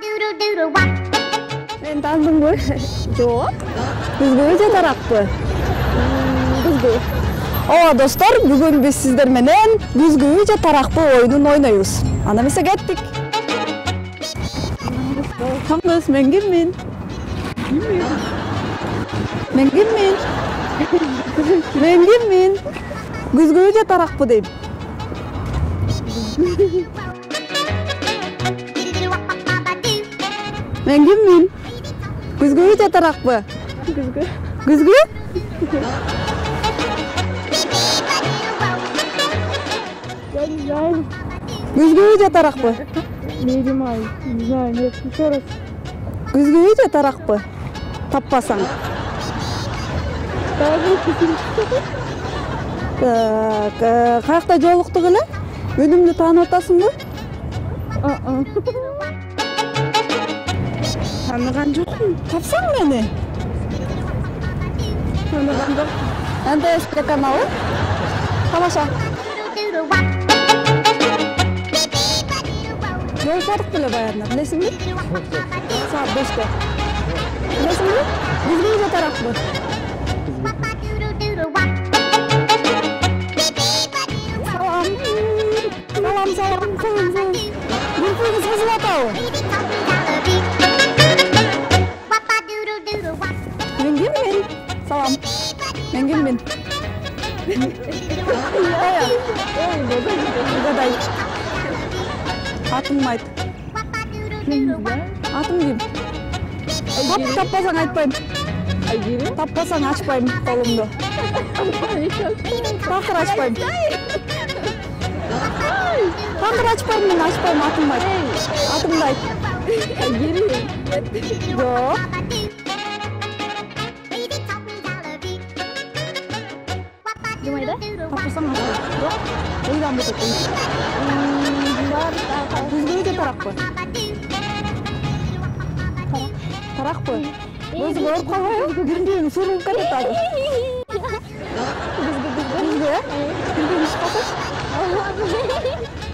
Мен таандыңбы? Жок. Күзгү же таракпы? Күзгү. Ооба достор, бүгүн биз сиздер менен күзгү же таракпы оюнун ойнойбуз. Анда эмесе кеттик. Каңгыз, мен киммин? Мен киммин? Мен киммин? Күзгү же таракпы дейм. Мен киммин? Күзгү же таракпы? Күзгү. Күзгү? Күзгү же таракпы? Не понимаю. Не знаю, нет, еще раз. Күзгү же таракпы? Таппасаң. Так, каякта жолуктук эле? Үнүмдү таанып атасыңбы? Таныган жокмун. Тапсаң мени? Таныган жок. НТС телеканалы. Тамаша. Жолуктадык беле баягында, билесиңби? Саат 5-те. Билесиңби? Күзгү же таракпы? Салам. Гүлпүңүз кызып атабы? Мен киммин? Салам. Мен киммин? Угадай. Атыңды айт. Атың ким? Таппасаң айтпайм. Таппасаң ачпайм колумду. Такыр ачпайм. Такыр ачпайм, мен ачпайм, атыңды айт. Атыңды айт. Жок. Кимайда? Таппасаң ачпайм. Жок. Ойдан бетет. Күзгү же таракпы? Таракпы? Өзү ооруп калбайбы? Күзгү сурулуп кетет азыр. Күзгү? Күзгү ишип калсачы?